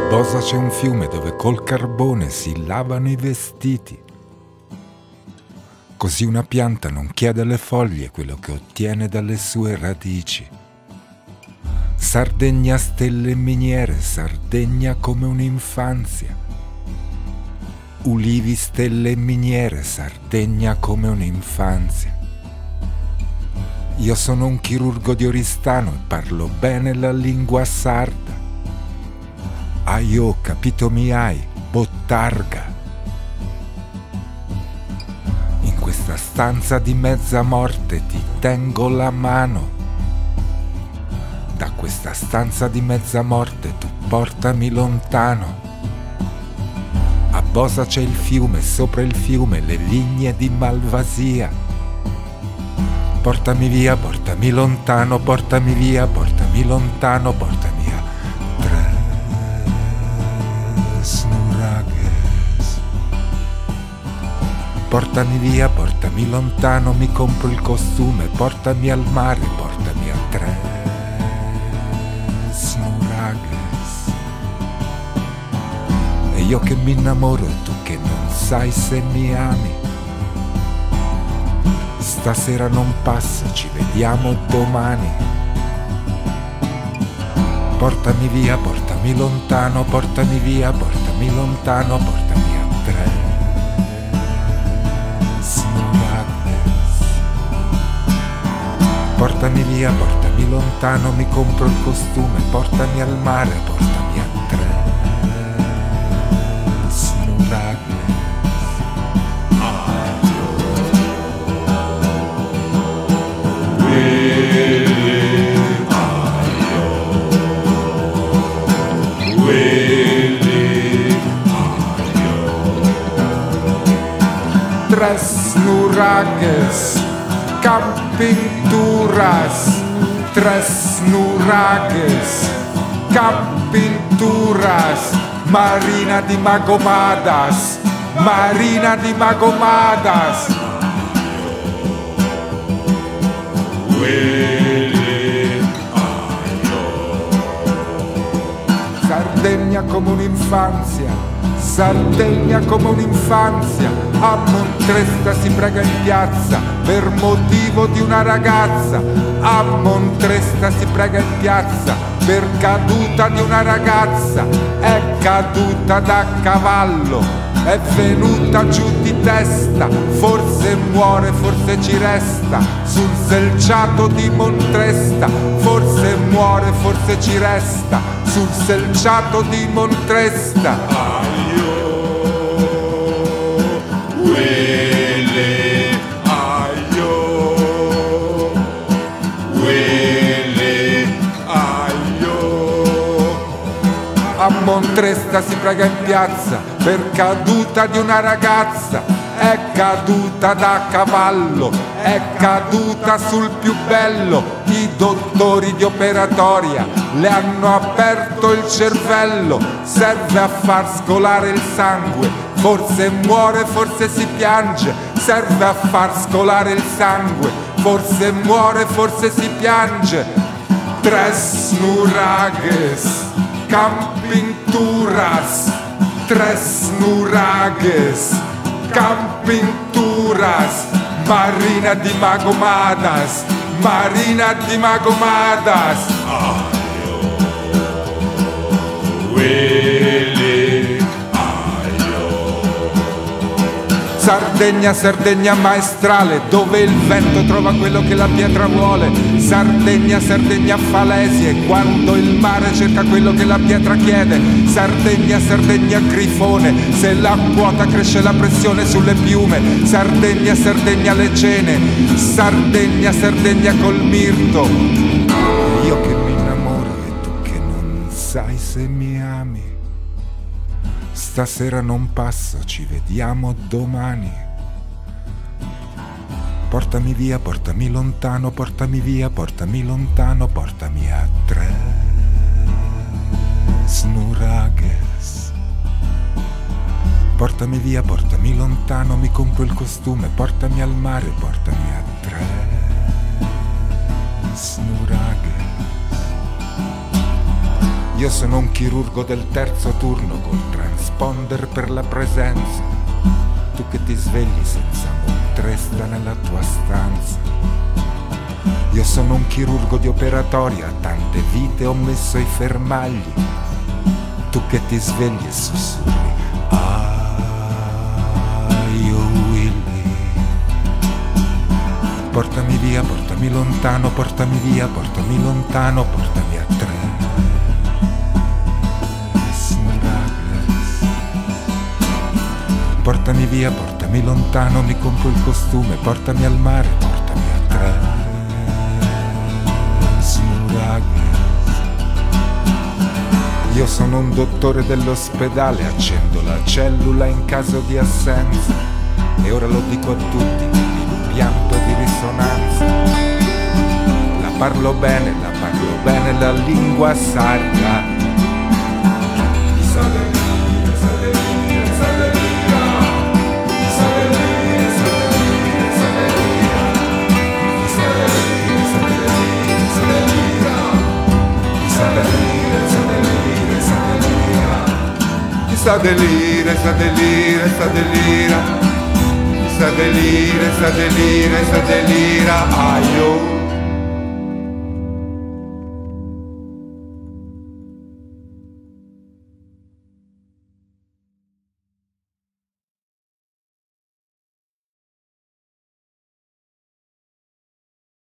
Bosa c'è un fiume dove col carbone si lavano i vestiti. Così una pianta non chiede alle foglie quello che ottiene dalle sue radici. Sardegna, stelle e miniere, Sardegna come un'infanzia. Ulivi, stelle e miniere, Sardegna come un'infanzia. Io sono un chirurgo di Oristano e parlo bene la lingua sarda. Aio, capito mi hai, bottarga. In questa stanza di mezza morte ti tengo la mano. Da questa stanza di mezza morte tu portami lontano. A Bosa c'è il fiume, sopra il fiume le vigne di Malvasia. Portami via, portami lontano, portami via, portami lontano, portami via. Tres nuragues. Portami via, portami lontano, mi compro il costume, portami al mare, portami a Tres nuragues. E io che mi innamoro e tu che non sai se mi ami. Stasera non passo, ci vediamo domani. Portami via, portami lontano, portami via, portami lontano, portami a Tres nuragues. Portami via, portami lontano, mi compro il costume, portami al mare, portami a Tres nuragues. Tres nuragues, campinturas. Tres nuragues, campinturas. Marina di Magomadas, Marina di Magomadas. Sardegna come un'infanzia, Sardegna come un'infanzia. A Montresta si prega in piazza per motivo di una ragazza. A Montresta si prega in piazza per caduta di una ragazza. È caduta da cavallo, è venuta giù di testa. Forse muore, forse ci resta sul selciato di Montresta. Forse muore, forse ci resta sul selciato di Montresta. A Montresta si prega in piazza per caduta di una ragazza. È caduta da cavallo, è caduta sul più bello. I dottori di operatoria le hanno aperto il cervello. Serve a far scolare il sangue, forse muore, forse si piange. Serve a far scolare il sangue, forse muore, forse si piange. Tres nuragues, campinturas. Tres nuragues, campinturas. Marina di Magomadas, Marina di Magomadas. Sardegna, Sardegna maestrale, dove il vento trova quello che la pietra vuole. Sardegna, Sardegna falesie, quando il mare cerca quello che la pietra chiede. Sardegna, Sardegna grifone, se la quota cresce la pressione sulle piume. Sardegna, Sardegna le cene, Sardegna, Sardegna col mirto. Io che mi innamoro e tu che non sai se mi ami. Stasera non passo, ci vediamo domani. Portami via, portami lontano, portami via, portami lontano, portami a Tres nuragues. Portami via, portami lontano, mi compro il costume, portami al mare, portami a Tres nuragues. Io sono un chirurgo del terzo turno col transponder per la presenza. Tu che ti svegli senza montresta nella tua stanza. Io sono un chirurgo di operatoria, a tante vite ho messo i fermagli. Tu che ti svegli e sussurri, io Willy. Portami via, portami lontano, portami via, portami lontano, portami a tre. Portami via, portami lontano, mi compro il costume, portami al mare, portami a tre. Io sono un dottore dell'ospedale, accendo la cellula in caso di assenza. E ora lo dico a tutti, l'impianto di risonanza. La parlo bene, la lingua sarda. Sa delire, sa delire, sa delira. Sa delire, sa delire, sa delira. Aio.